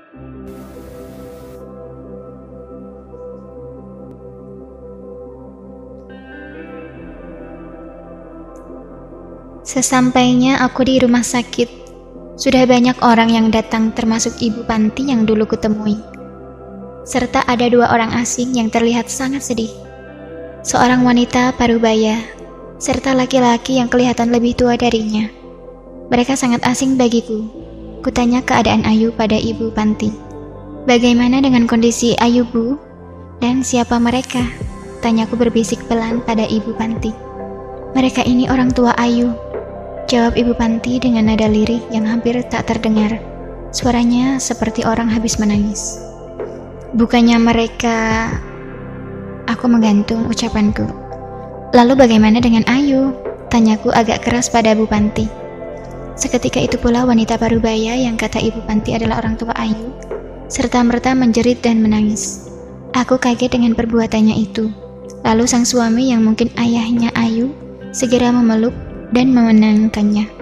Sesampainya aku di rumah sakit, sudah banyak orang yang datang termasuk Ibu Panti yang dulu kutemui. Serta ada 2 orang asing yang terlihat sangat sedih. Seorang wanita parubaya, serta laki-laki yang kelihatan lebih tua darinya. Mereka sangat asing bagiku. Kutanya keadaan Ayu pada Ibu Panti. Bagaimana dengan kondisi Ayu, Bu? Dan siapa mereka? Tanyaku berbisik pelan pada Ibu Panti. Mereka ini orang tua Ayu, jawab Ibu Panti dengan nada lirih yang hampir tak terdengar. Suaranya seperti orang habis menangis. Bukannya mereka... Aku menggantung ucapanku. Lalu bagaimana dengan Ayu? Tanyaku agak keras pada Bu Panti. Seketika itu pula wanita parubaya yang kata Ibu Panti adalah orang tua Ayu, serta-merta menjerit dan menangis. Aku kaget dengan perbuatannya itu. Lalu sang suami yang mungkin ayahnya Ayu segera memeluk dan menenangkannya.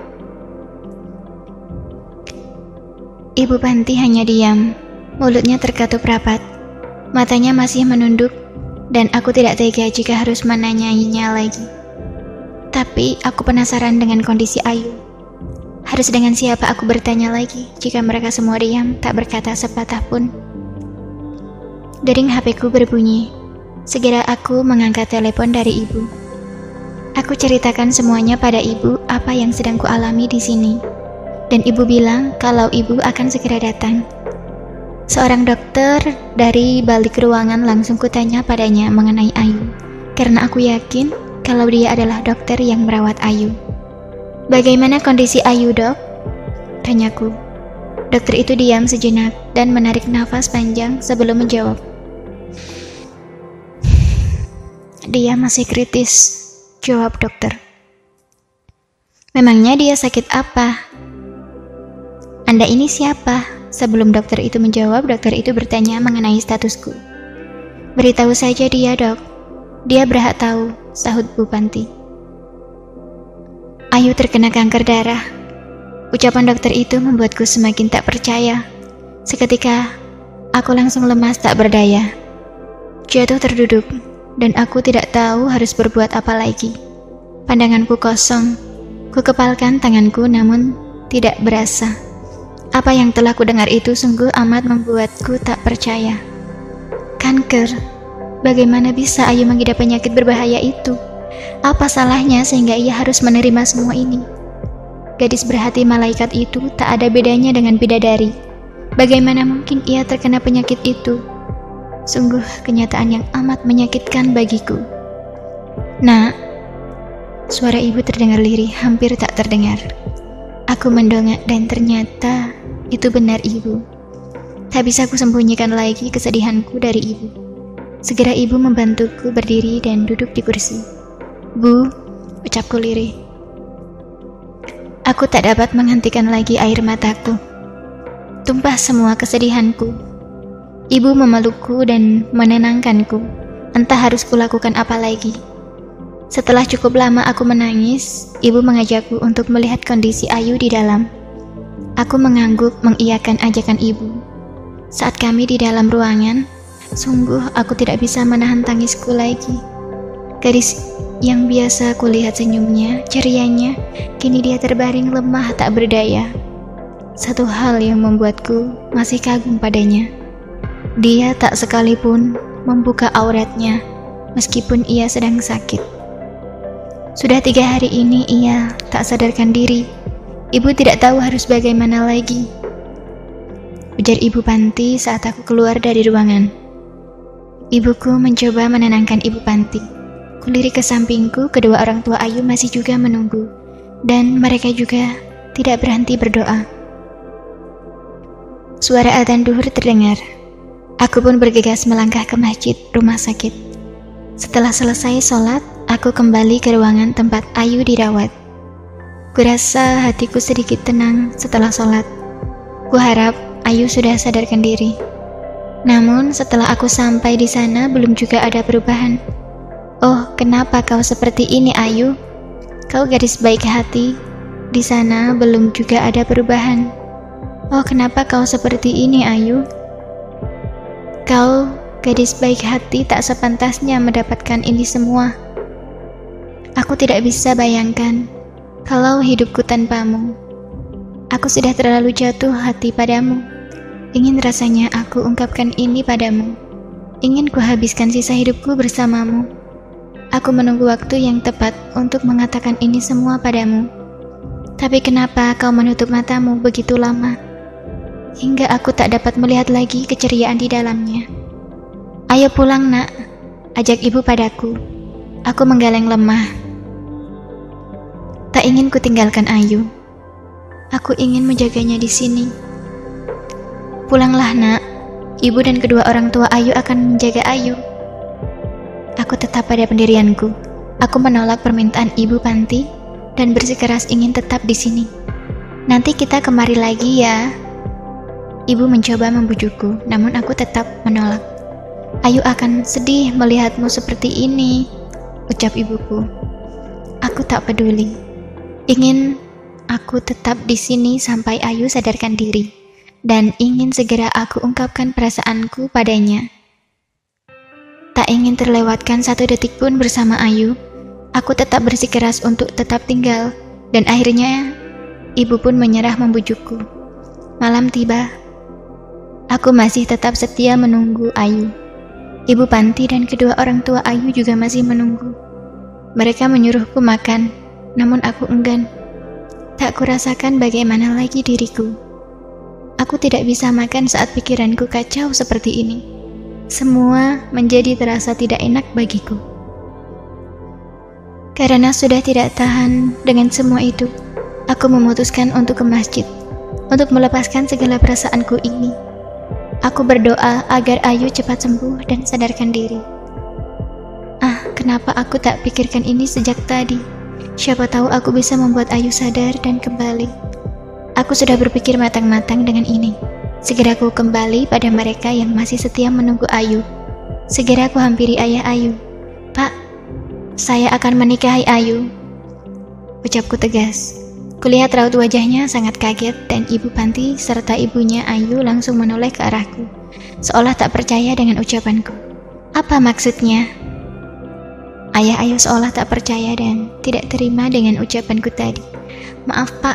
Ibu Panti hanya diam, mulutnya terkatup rapat, matanya masih menunduk, dan aku tidak tega jika harus menanyainya lagi. Tapi aku penasaran dengan kondisi Ayu. Harus dengan siapa aku bertanya lagi jika mereka semua diam, tak berkata sepatah pun. Dering HP-ku berbunyi. Segera aku mengangkat telepon dari ibu. Aku ceritakan semuanya pada ibu apa yang sedang kualami di sini. Dan ibu bilang kalau ibu akan segera datang. Seorang dokter dari balik ruangan langsung kutanya padanya mengenai Ayu, karena aku yakin kalau dia adalah dokter yang merawat Ayu. Bagaimana kondisi Ayu, Dok? Tanyaku. Dokter itu diam sejenak dan menarik nafas panjang sebelum menjawab. Dia masih kritis, jawab dokter. Memangnya dia sakit apa? Anda ini siapa? Sebelum dokter itu menjawab, dokter itu bertanya mengenai statusku. Beritahu saja dia, Dok. Dia berhak tahu, sahut Bu Panti. Ayu terkena kanker darah. Ucapan dokter itu membuatku semakin tak percaya. Seketika, aku langsung lemas tak berdaya. Jatuh terduduk, dan aku tidak tahu harus berbuat apa lagi. Pandanganku kosong. Ku kepalkan tanganku namun tidak berasa. Apa yang telah kudengar itu sungguh amat membuatku tak percaya. Kanker? Bagaimana bisa Ayu mengidap penyakit berbahaya itu? Apa salahnya sehingga ia harus menerima semua ini? Gadis berhati malaikat itu tak ada bedanya dengan bidadari. Bagaimana mungkin ia terkena penyakit itu? Sungguh kenyataan yang amat menyakitkan bagiku. Nak, suara ibu terdengar lirih, hampir tak terdengar. Aku mendongak dan ternyata itu benar ibu. Tak bisa aku sembunyikan lagi kesedihanku dari ibu. Segera ibu membantuku berdiri dan duduk di kursi. Bu, ucapku lirih. Aku tak dapat menghentikan lagi air mataku. Tumpah semua kesedihanku. Ibu memelukku dan menenangkanku. Entah harus kulakukan apa lagi. Setelah cukup lama aku menangis, ibu mengajakku untuk melihat kondisi Ayu di dalam. Aku mengangguk mengiyakan ajakan ibu. Saat kami di dalam ruangan, sungguh aku tidak bisa menahan tangisku lagi. Gadis yang biasa kulihat senyumnya, cerianya, kini dia terbaring lemah tak berdaya. Satu hal yang membuatku masih kagum padanya. Dia tak sekalipun membuka auratnya, meskipun ia sedang sakit. Sudah 3 hari ini ia tak sadarkan diri. Ibu tidak tahu harus bagaimana lagi. Ujar Ibu Panti saat aku keluar dari ruangan. Ibuku mencoba menenangkan Ibu Panti. Kulirik ke sampingku, kedua orang tua Ayu masih juga menunggu. Dan mereka juga tidak berhenti berdoa. Suara adzan duhur terdengar. Aku pun bergegas melangkah ke masjid rumah sakit. Setelah selesai sholat, aku kembali ke ruangan tempat Ayu dirawat. Kurasa hatiku sedikit tenang setelah sholat. Kuharap Ayu sudah sadarkan diri. Namun setelah aku sampai di sana belum juga ada perubahan. Oh, kenapa kau seperti ini, Ayu? Kau gadis baik hati. Di sana belum juga ada perubahan. Oh, kenapa kau seperti ini, Ayu? Kau, gadis baik hati, tak sepantasnya mendapatkan ini semua. Aku tidak bisa bayangkan kalau hidupku tanpamu. Aku sudah terlalu jatuh hati padamu. Ingin rasanya aku ungkapkan ini padamu. Ingin kuhabiskan sisa hidupku bersamamu. Aku menunggu waktu yang tepat untuk mengatakan ini semua padamu. Tapi kenapa kau menutup matamu begitu lama? Hingga aku tak dapat melihat lagi keceriaan di dalamnya. Ayo pulang, nak, ajak ibu padaku. Aku menggeleng lemah. Tak ingin kutinggalkan Ayu. Aku ingin menjaganya di sini. Pulanglah, nak. Ibu dan kedua orang tua Ayu akan menjaga Ayu. Aku tetap pada pendirianku. Aku menolak permintaan ibu Panti dan bersikeras ingin tetap di sini. Nanti kita kemari lagi ya. Ibu mencoba membujukku, namun aku tetap menolak. Ayu akan sedih melihatmu seperti ini, ucap ibuku. Aku tak peduli. Ingin aku tetap di sini sampai Ayu sadarkan diri, dan ingin segera aku ungkapkan perasaanku padanya. Tak ingin terlewatkan satu detik pun bersama Ayu. Aku tetap bersikeras untuk tetap tinggal, dan akhirnya ibu pun menyerah membujukku. Malam tiba. Aku masih tetap setia menunggu Ayu. Ibu Panti dan kedua orang tua Ayu juga masih menunggu. Mereka menyuruhku makan, namun aku enggan. Tak kurasakan bagaimana lagi diriku. Aku tidak bisa makan saat pikiranku kacau seperti ini. Semua menjadi terasa tidak enak bagiku. Karena sudah tidak tahan dengan semua itu, aku memutuskan untuk ke masjid, untuk melepaskan segala perasaanku ini. Aku berdoa agar Ayu cepat sembuh dan sadarkan diri. Kenapa aku tak pikirkan ini sejak tadi? Siapa tahu aku bisa membuat Ayu sadar dan kembali. Aku sudah berpikir matang-matang dengan ini. Segera aku kembali pada mereka yang masih setia menunggu Ayu. Segera aku hampiri ayah Ayu. Pak, saya akan menikahi Ayu, ucapku tegas. Kulihat raut wajahnya sangat kaget dan ibu Panti serta ibunya Ayu langsung menoleh ke arahku, seolah tak percaya dengan ucapanku. Apa maksudnya? Ayah Ayu seolah tak percaya dan tidak terima dengan ucapanku tadi. Maaf, Pak.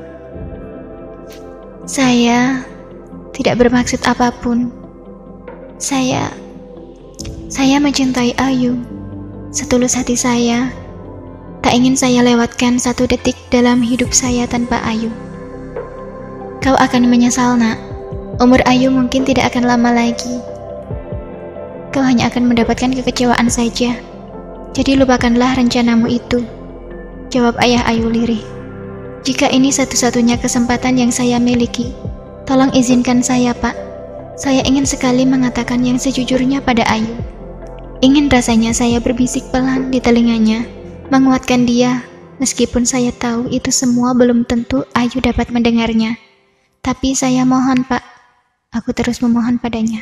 Saya tidak bermaksud apapun. Saya mencintai Ayu. Setulus hati saya. Tak ingin saya lewatkan satu detik dalam hidup saya tanpa Ayu. Kau akan menyesal, nak. Umur Ayu mungkin tidak akan lama lagi. Kau hanya akan mendapatkan kekecewaan saja. Jadi lupakanlah rencanamu itu, jawab ayah Ayu lirih. Jika ini satu-satunya kesempatan yang saya miliki, tolong izinkan saya, Pak. Saya ingin sekali mengatakan yang sejujurnya pada Ayu. Ingin rasanya saya berbisik pelan di telinganya, menguatkan dia, meskipun saya tahu itu semua belum tentu Ayu dapat mendengarnya. Tapi saya mohon, Pak. Aku terus memohon padanya.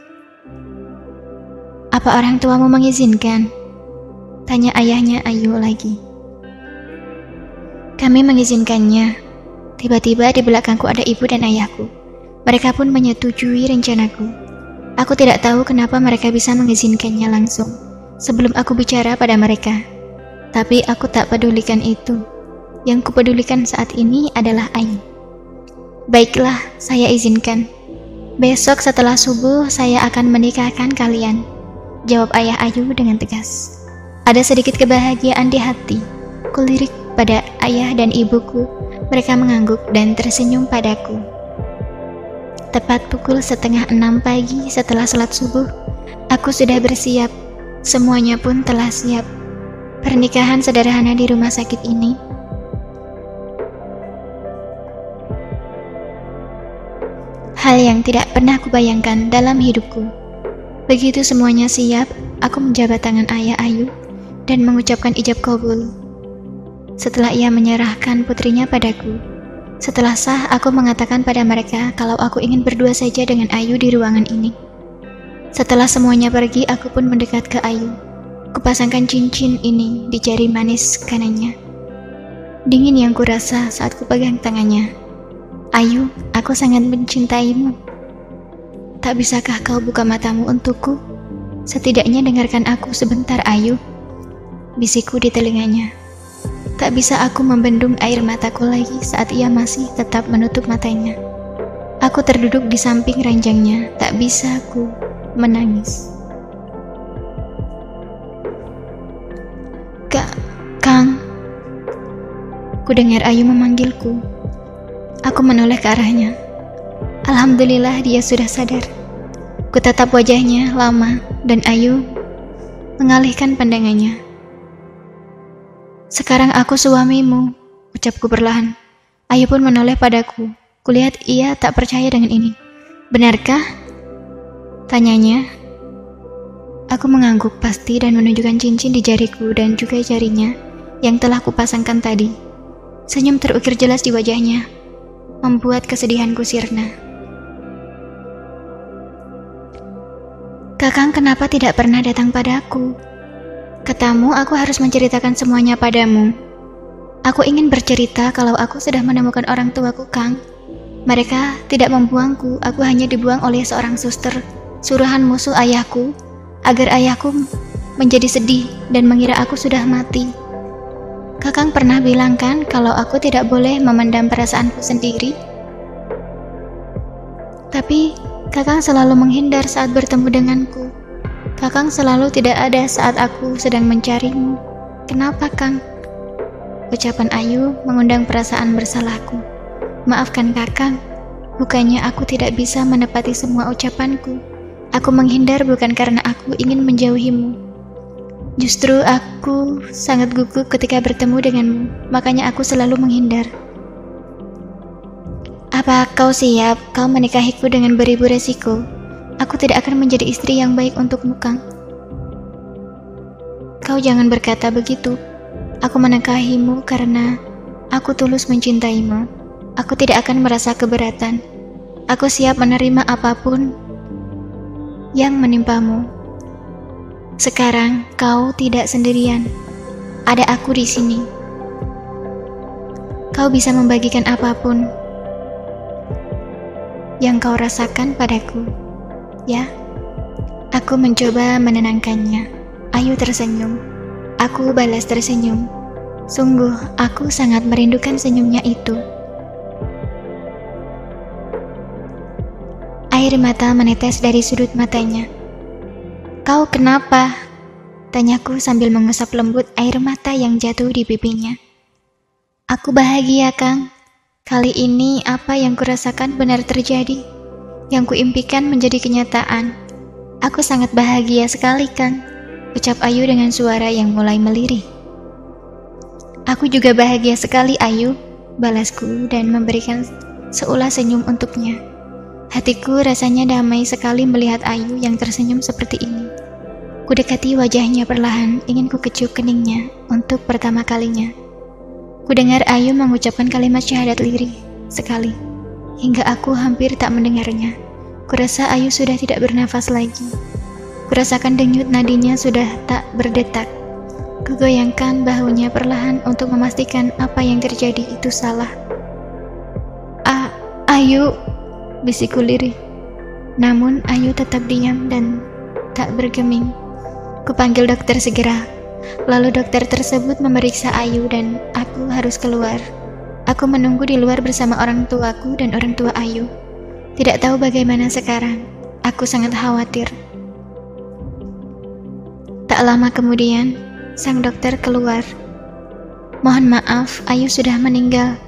Apa orang tuamu mengizinkan? Tanya ayahnya Ayu lagi. Kami mengizinkannya. Tiba-tiba di belakangku ada ibu dan ayahku. Mereka pun menyetujui rencanaku. Aku tidak tahu kenapa mereka bisa mengizinkannya langsung, sebelum aku bicara pada mereka. Tapi aku tak pedulikan itu. Yang kupedulikan saat ini adalah Ayu. Baiklah, saya izinkan. Besok setelah subuh saya akan menikahkan kalian, jawab ayah Ayu dengan tegas. Ada sedikit kebahagiaan di hati. Kulirik pada ayah dan ibuku. Mereka mengangguk dan tersenyum padaku. Tepat pukul 5:30 pagi setelah salat subuh, aku sudah bersiap. Semuanya pun telah siap. Pernikahan sederhana di rumah sakit ini. Hal yang tidak pernah kubayangkan dalam hidupku. Begitu semuanya siap, aku menjabat tangan ayah Ayu dan mengucapkan ijab qabul. Setelah ia menyerahkan putrinya padaku, setelah sah, aku mengatakan pada mereka kalau aku ingin berdua saja dengan Ayu di ruangan ini. Setelah semuanya pergi, aku pun mendekat ke Ayu. Kupasangkan cincin ini di jari manis kanannya. Dingin yang kurasa saat kupegang tangannya. Ayu, aku sangat mencintaimu. Tak bisakah kau buka matamu untukku? Setidaknya dengarkan aku sebentar, Ayu. Bisikku di telinganya. Tak bisa aku membendung air mataku lagi saat ia masih tetap menutup matanya. Aku terduduk di samping ranjangnya, tak bisa aku menangis. Kang. Ku dengar Ayu memanggilku. Aku menoleh ke arahnya. Alhamdulillah dia sudah sadar. Ku tatap wajahnya lama dan Ayu mengalihkan pandangannya. Sekarang aku suamimu, ucapku perlahan. Ayu pun menoleh padaku. Kulihat ia tak percaya dengan ini. Benarkah? Tanyanya. Aku mengangguk pasti dan menunjukkan cincin di jariku dan juga jarinya yang telah kupasangkan tadi. Senyum terukir jelas di wajahnya, membuat kesedihanku sirna. Kakang kenapa tidak pernah datang padaku? Katamu aku harus menceritakan semuanya padamu. Aku ingin bercerita kalau aku sudah menemukan orang tuaku, Kang. Mereka tidak membuangku, aku hanya dibuang oleh seorang suster, suruhan musuh ayahku, agar ayahku menjadi sedih dan mengira aku sudah mati. Kakang pernah bilang kan kalau aku tidak boleh memendam perasaanku sendiri? Tapi Kakang selalu menghindar saat bertemu denganku. Kakang selalu tidak ada saat aku sedang mencarimu. Kenapa, Kang? Ucapan Ayu mengundang perasaan bersalahku. Maafkan Kakang, bukannya aku tidak bisa menepati semua ucapanku. Aku menghindar bukan karena aku ingin menjauhimu. Justru aku sangat gugup ketika bertemu denganmu, makanya aku selalu menghindar. Apa kau siap kau menikahiku dengan beribu resiko? Aku tidak akan menjadi istri yang baik untukmu, Kang. Kau jangan berkata begitu. Aku menikahimu karena aku tulus mencintaimu. Aku tidak akan merasa keberatan. Aku siap menerima apapun yang menimpamu. Sekarang kau tidak sendirian. Ada aku di sini. Kau bisa membagikan apapun yang kau rasakan padaku. Ya, aku mencoba menenangkannya. Ayu tersenyum. Aku balas tersenyum. Sungguh, aku sangat merindukan senyumnya itu. Air mata menetes dari sudut matanya. Kau kenapa? Tanyaku sambil mengusap lembut air mata yang jatuh di pipinya. Aku bahagia, Kang. Kali ini apa yang kurasakan benar terjadi. Yang kuimpikan menjadi kenyataan. Aku sangat bahagia sekali, Kang. Ucap Ayu dengan suara yang mulai melirih. Aku juga bahagia sekali, Ayu. Balasku dan memberikan seulas senyum untuknya. Hatiku rasanya damai sekali melihat Ayu yang tersenyum seperti ini. Kudekati wajahnya perlahan, ingin kukecup keningnya untuk pertama kalinya. Kudengar Ayu mengucapkan kalimat syahadat lirih sekali, hingga aku hampir tak mendengarnya. Kurasa Ayu sudah tidak bernafas lagi. Kurasakan denyut nadinya sudah tak berdetak. Kugoyangkan bahunya perlahan untuk memastikan apa yang terjadi itu salah. Ayu, bisikku lirih. Namun Ayu tetap diam dan tak bergeming. Kupanggil dokter segera. Lalu dokter tersebut memeriksa Ayu dan aku harus keluar. Aku menunggu di luar bersama orang tuaku dan orang tua Ayu. Tidak tahu bagaimana sekarang. Aku sangat khawatir. Tak lama kemudian, sang dokter keluar. Mohon maaf, Ayu sudah meninggal.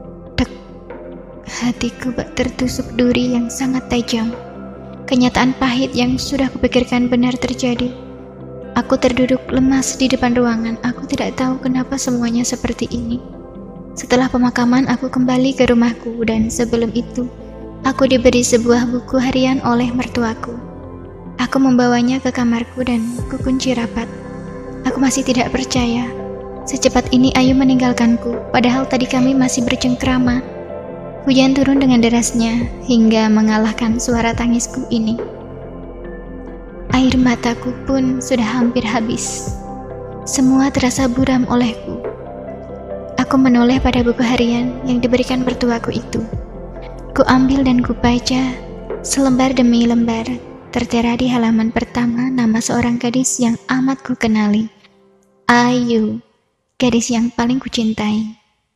Hatiku bak tertusuk duri yang sangat tajam. Kenyataan pahit yang sudah kupikirkan benar terjadi. Aku terduduk lemas di depan ruangan. Aku tidak tahu kenapa semuanya seperti ini. Setelah pemakaman, aku kembali ke rumahku dan sebelum itu, aku diberi sebuah buku harian oleh mertuaku. Aku membawanya ke kamarku dan kukunci rapat. Aku masih tidak percaya. Secepat ini Ayu meninggalkanku, padahal tadi kami masih bercengkrama. Hujan turun dengan derasnya hingga mengalahkan suara tangisku ini. Air mataku pun sudah hampir habis. Semua terasa buram olehku. Aku menoleh pada buku harian yang diberikan mertuaku itu. Ku ambil dan ku baca, selembar demi lembar, tertera di halaman pertama nama seorang gadis yang amat ku kenali. Ayu, gadis yang paling ku cintai.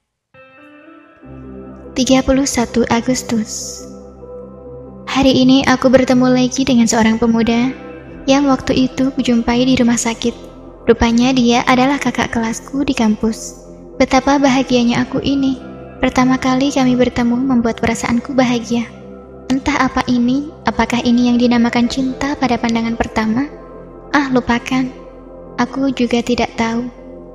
31 Agustus. Hari ini aku bertemu lagi dengan seorang pemuda yang waktu itu kujumpai di rumah sakit. Rupanya dia adalah kakak kelasku di kampus. Betapa bahagianya aku ini. Pertama kali kami bertemu membuat perasaanku bahagia. Entah apa ini, apakah ini yang dinamakan cinta pada pandangan pertama? Lupakan. Aku juga tidak tahu.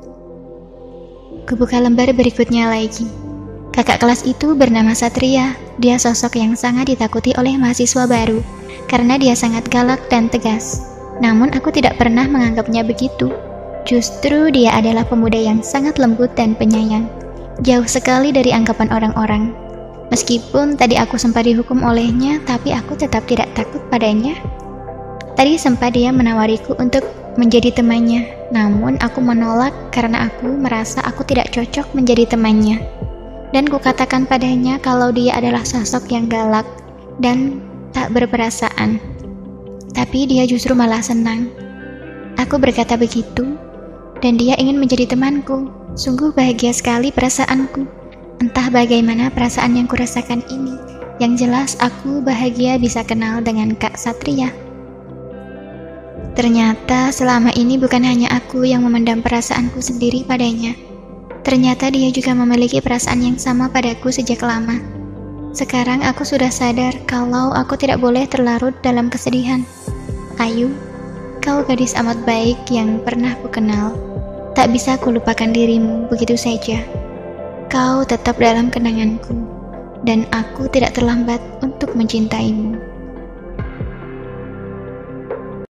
Kubuka lembar berikutnya lagi. Kakak kelas itu bernama Satria. Dia sosok yang sangat ditakuti oleh mahasiswa baru karena dia sangat galak dan tegas. Namun aku tidak pernah menganggapnya begitu. Justru dia adalah pemuda yang sangat lembut dan penyayang. Jauh sekali dari anggapan orang-orang. Meskipun tadi aku sempat dihukum olehnya, tapi aku tetap tidak takut padanya. Tadi sempat dia menawariku untuk menjadi temannya. Namun aku menolak karena aku merasa aku tidak cocok menjadi temannya. Dan kukatakan padanya kalau dia adalah sosok yang galak dan tak berperasaan. Tapi dia justru malah senang. Aku berkata begitu, dan dia ingin menjadi temanku. Sungguh bahagia sekali perasaanku. Entah bagaimana perasaan yang kurasakan ini. Yang jelas aku bahagia bisa kenal dengan Kak Satria. Ternyata selama ini bukan hanya aku yang memendam perasaanku sendiri padanya. Ternyata dia juga memiliki perasaan yang sama padaku sejak lama. Sekarang aku sudah sadar kalau aku tidak boleh terlarut dalam kesedihan. Ayu, kau gadis amat baik yang pernah kukenal. Tak bisa kulupakan dirimu begitu saja. Kau tetap dalam kenanganku, dan aku tidak terlambat untuk mencintaimu.